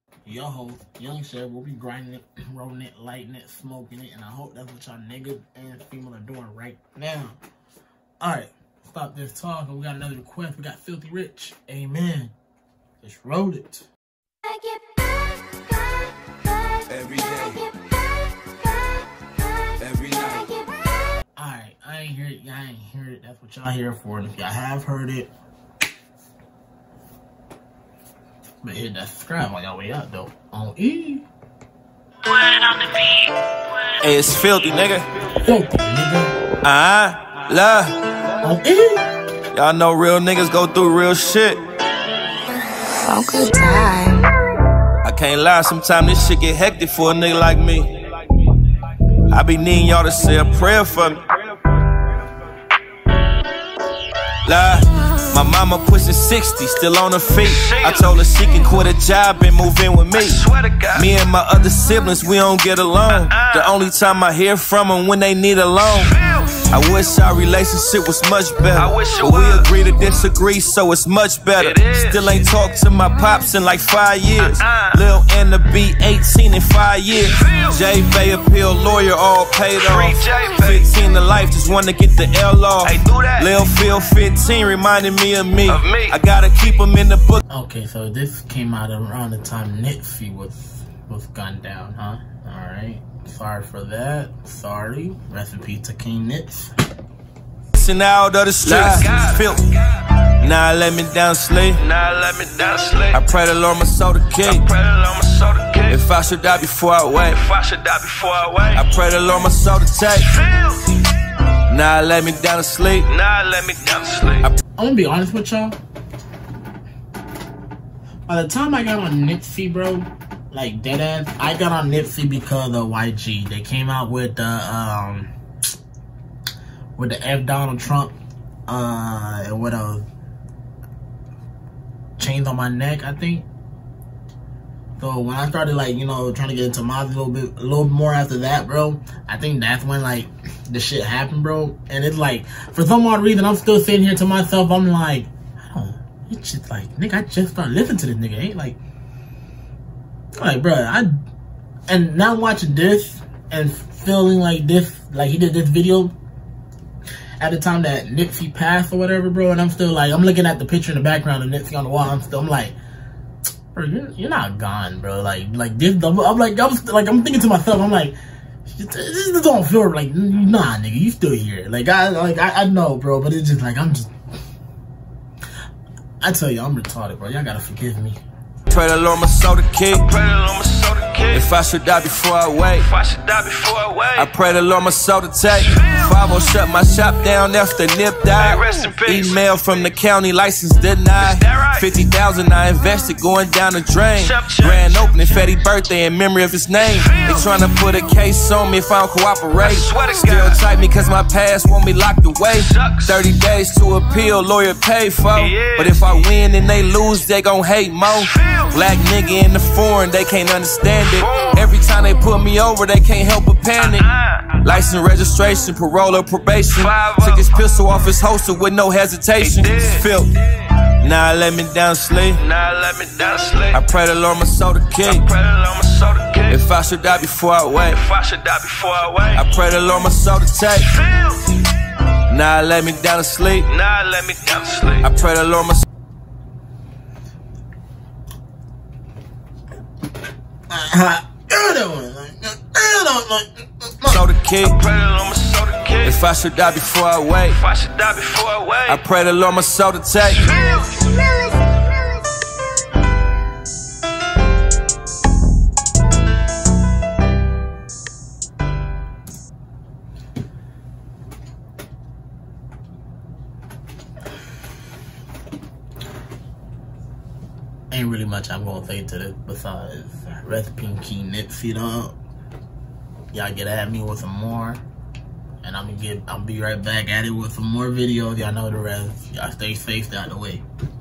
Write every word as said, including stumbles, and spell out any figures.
Your host, Young Chef, will be grinding it, rolling it, lighting it, smoking it, and I hope that's what y'all niggas and female are doing right now. Alright, stop this talk, and we got another request. We got Philthy Rich. Amen. Let's roll it. I get back, back, back. Every day. Every night. Alright, I ain't hear it. Y'all ain't hear it. That's what y'all here for. And if y'all have heard it, but hit that subscribe on y'all way out though. On E. Hey, it's Philthy, nigga. Philthy, nigga. Uh-huh. Love. On E. Y'all know real niggas go through real shit. Oh, good time. I can't lie, sometimes this shit get hectic for a nigga like me. I be needing y'all to say a prayer for me. Lie. My mama pushing sixty, still on her feet. I told her she can quit a job and move in with me. Me and my other siblings, we don't get along. The only time I hear from them when they need a loan. I wish our relationship was much better, but we agree to disagree, so it's much better. Still ain't talked to my pops in like five years. Lil Anna be eighteen in five years. J Bay appeal lawyer, all paid off. fifteen to life, just wanna get the L off. Lil Phil fifteen reminding me of me. I gotta keep him in the book. Okay, so this came out around the time Nipsey was was gunned down, huh? All right. Sorry for that. Sorry. Rest in peace to King Nips. Listen out of the streets. Feel. Nah, let me down sleep. Nah, let me down sleep. I pray the Lord my soul to keep. I pray the Lord my soul to keep. If I should die before I wait. If I should die before I wait. I pray the Lord my soul to take. Nah, let me down to sleep. Nah, let me down to sleep. I'm gonna be honest with y'all. By the time I got on Nipsey, bro, like deadass, I got on Nipsey because of Y G. They came out with the um with the F Donald Trump uh and what else? Chains on my neck, I think. So when I started like, you know, trying to get into Mozzie a little bit a little more after that, bro, I think that's when like the shit happened, bro. And it's like for some odd reason I'm still sitting here to myself, I'm like, I don't it's just like nigga, I just started listening to this nigga. Ain't like Like, bro, I, and now watching this and feeling like this, like he did this video at the time that Nipsey passed or whatever, bro, and I'm still like, I'm looking at the picture in the background of Nipsey on the wall, I'm still, I'm like, bro, you're, you're not gone, bro, like, like this, I'm like, I'm like, I'm thinking to myself, I'm like, this don't feel like, nah, nigga, you still here, like, I, like, I, I know, bro, but it's just like, I'm just, I tell you, I'm retarded, bro, y'all gotta forgive me. Pray the Lord my soul to keep. Pray the Lord my soul to keep. If I should die before I wait. If I should die before I wait. I pray the Lord my soul to take. five oh shut my shop down after Nip died. Hey, rest in peace. Email from the county, license denied. Right? fifty thousand I invested, going down the drain. Grand opening, Fetty birthday in memory of his name. They trying to put a case on me if I don't cooperate. Still tight me cause my past want me locked away. thirty days to appeal, lawyer paid for. But if I win and they lose, they gon' hate more. Black nigga in the foreign, they can't understand it. Every time they put me over, they can't help but panic. License, registration, parole or probation. Took his pistol off his holster with no hesitation. Phil. Nah, let me down sleep. Nah, let me down sleep. I pray the Lord my soul to keep. I pray the Lord my soul to keep. If I should die before I wait. If I should die before I wait. I pray the Lord my soul to take. Nah, let me down to sleep. Nah, let me down to sleep. I pray the Lord my soul. So the key. If I should die before I wait. If I should die before I wait. I pray the Lord my soul to take. Ain't really much I'm gonna say to this besides rest in peace Nipsey, dog. Y'all get at me with some more, and I'm gonna get I'll be right back at it with some more videos. Y'all know the rest. Y'all stay safe, stay out of the way.